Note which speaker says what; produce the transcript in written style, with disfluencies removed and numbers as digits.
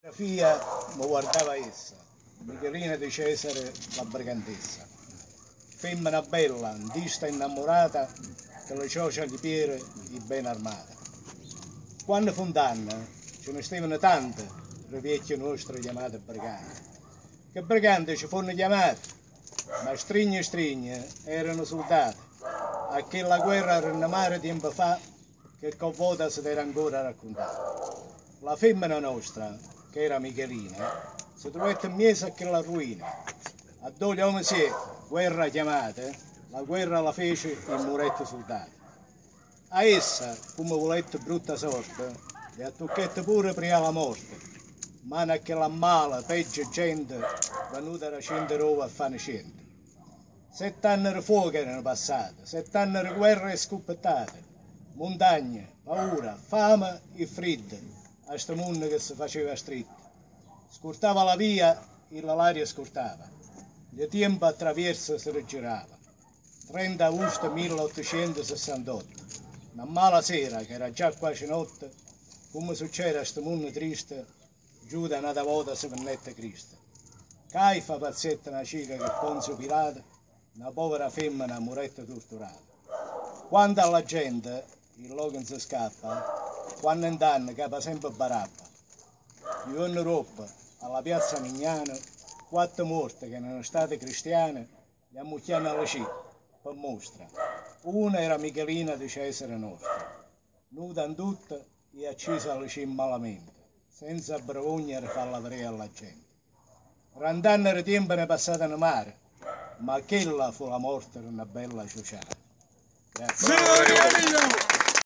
Speaker 1: La figlia mi guardava essa, Michelina di Cesare la brigantessa. Femmina bella, antista innamorata, che le ciocia di Piere di ben armata. Quando fu un anno, ce ne stavano tante, le vecchie nostre chiamate briganti. Che briganti ci furono chiamate, ma strigne erano soldati. A che la guerra era mare tempo fa, che con volta si era ancora raccontata. La femmina nostra, che era Michelina, si trovette in mezzo a quella ruina. A 12 uomini si è, guerra chiamate, la guerra la fece il muretto soldati. A essa, come volette brutta sorte, le attocchette pure prima la morte, ma a quella mala, peggio gente, venuta da 100 roba a fare 100. 7 anni di fuoco erano passati, 7 anni di guerra e scoppettate, montagne, paura, fame e freddo, a sto mondo che si faceva stretto. Scurtava la via e l'aria scurtava, il tempo attraverso si rigirava. 30 agosto 1868, una mala sera che era già quasi notte, come succede a sto mondo triste, giù da una volta si vennette Cristo. Caifa pazzetta una cica che Ponzio Pilato, una povera femmina muretta torturata. Quando alla gente il luogo non si scappa, quando in danno capa sempre Barabba. Di giorno dopo, alla piazza Mignano, 4 morti che erano state cristiane, li ammucchiano alla città, per mostra. Una era Michelina di Cesare nostra, nuda in tutta e accesa alla cima malamente, senza vergogna di farla vedere alla gente. 30 anni di tempo ne è passato in mare, ma quella fu la morte di una bella ciociara. Grazie.